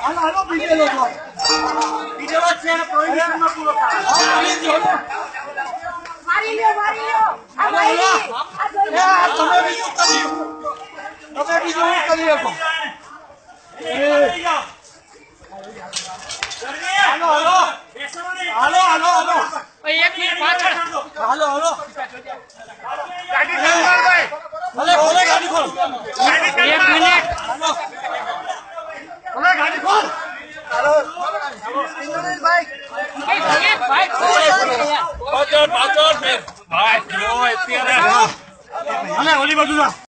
હાલો બીજે લોકો બીજે વાત છે પ્રોહિબિશનમાં પૂરો કરો મારી લ્યો આ ભાઈ આ તમે બીજું કરી તમે બીજું કરી શકો હાલો એક મિનિટ પાછળ હાલો ગાડી ખોલો ગાડી ખોલ એક મિનિટ ગાડી ખોલ હાલો ભાઈ પાછળ ભાઈ જો અત્યારે ઓલી બાજુ